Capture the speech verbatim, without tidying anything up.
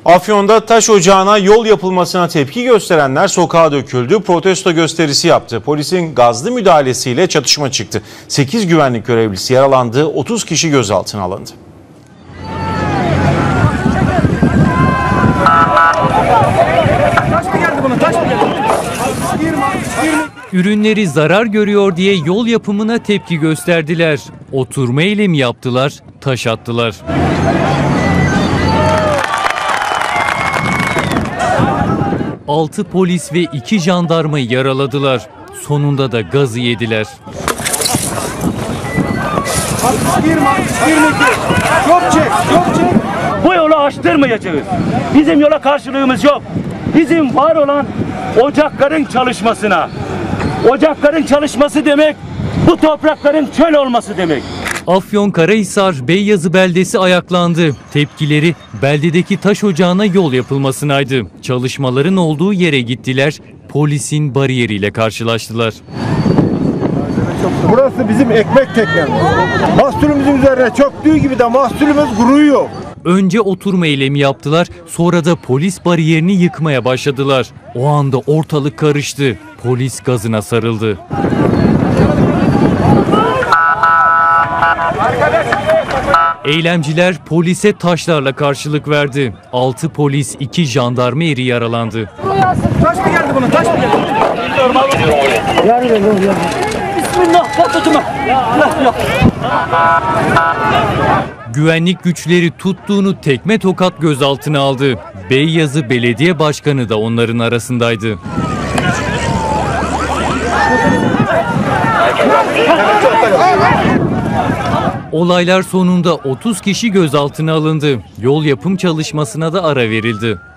Afyon'da taş ocağına yol yapılmasına tepki gösterenler sokağa döküldü, protesto gösterisi yaptı. Polisin gazlı müdahalesiyle çatışma çıktı. sekiz güvenlik görevlisi yaralandı, otuz kişi gözaltına alındı. Ürünleri zarar görüyor diye yol yapımına tepki gösterdiler. Oturma eylemi yaptılar, taş attılar. Altı polis ve iki jandarmayı yaraladılar. Sonunda da gazı yediler. Bu yolu açtırmayacağız. Bizim yola karşılığımız yok. Bizim var olan ocakların çalışmasına. Ocakların çalışması demek bu toprakların çöl olması demek. Afyonkarahisar Beyyazı beldesi ayaklandı. Tepkileri beldedeki taş ocağına yol yapılmasınaydı. Çalışmaların olduğu yere gittiler, polisin bariyeriyle karşılaştılar. Burası bizim ekmek teknemiz. Mahsulümüzün üzerine çöktüğü gibi de mahsulümüz kuruyor. Önce oturma eylemi yaptılar, sonra da polis bariyerini yıkmaya başladılar. O anda ortalık karıştı. Polis gazına sarıldı. Eylemciler polise taşlarla karşılık verdi. altı polis, iki jandarma eri yaralandı. Taş mı geldi buna? Taş mı geldi? Bismillah. Tutma. Güvenlik güçleri tuttuğunu tekme tokat gözaltına aldı. Beyyazı Belediye Başkanı da onların arasındaydı. Olaylar sonunda otuz kişi gözaltına alındı. Yol yapım çalışmasına da ara verildi.